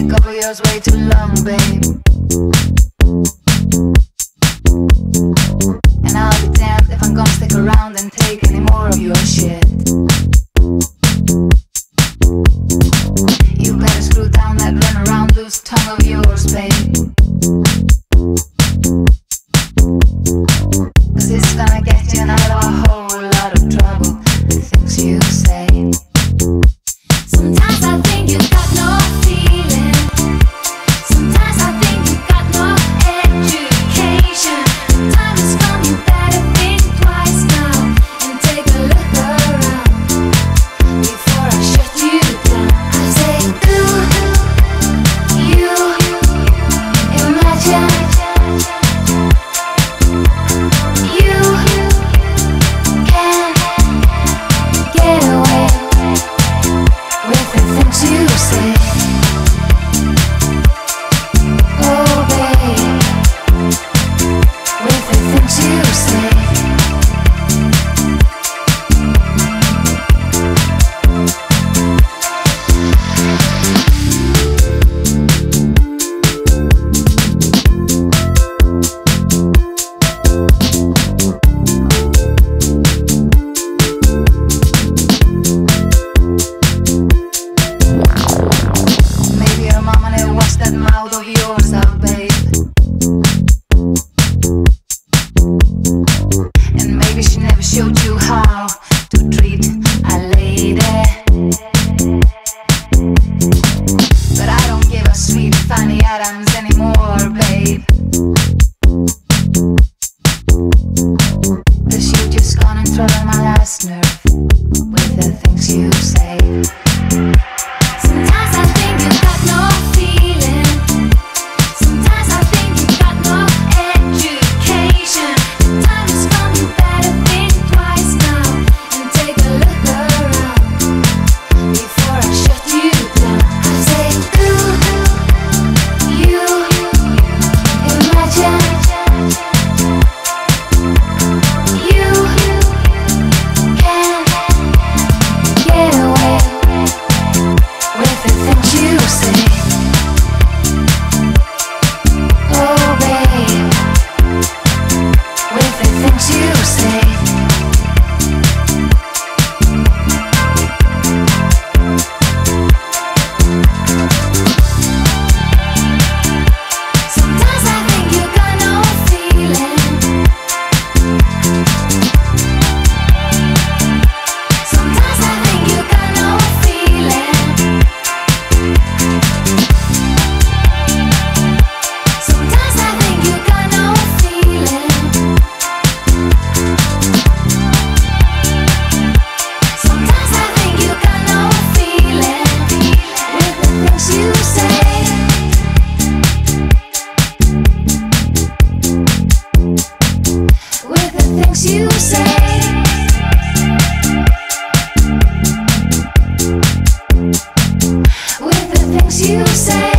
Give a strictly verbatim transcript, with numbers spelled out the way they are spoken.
dick over yours way too long, babe. And I'll be damned if I'm gonna stick around and take any more of your shit. You better screw down that run around loose tongue of yours, babe. Cause it's gonna get you out of a whole lot of trouble, the things you say. Sometimes I think you got no feeling. Sometimes I think you got no education. Time has come, you better think twice now and take a look around before I shut you down. I say, do you imagine you can get away with the things you say? Oh babe, with the things you say. Maybe your mama never washed that mouth of yours out, babe. And maybe she never showed you how to treat a lady. But I don't give a sweet Fanny Adams anymore, babe. Cause you just gone and trodden my last nerve with the things you say. Sometimes I think you got no feeling. Sometimes I think you got no education. Time has come, you better think twice now and take a look around before I shut you down. I say, do you imagine you can get away with the things you say? Oh babe, with the things you say. Sometimes I think you got no feeling. Sometimes I think you got no feeling. Sometimes I think you got no feeling. Sometimes I think you got no feeling with the things you say. With the things you say. With the things you say.